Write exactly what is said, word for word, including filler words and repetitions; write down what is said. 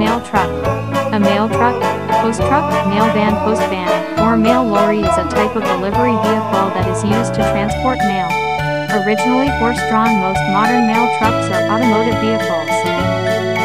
mail truck. A mail truck, post truck, mail van, post van, or mail lorry is a type of delivery vehicle that is used to transport mail. Originally horse-drawn, most modern mail trucks are automotive vehicles.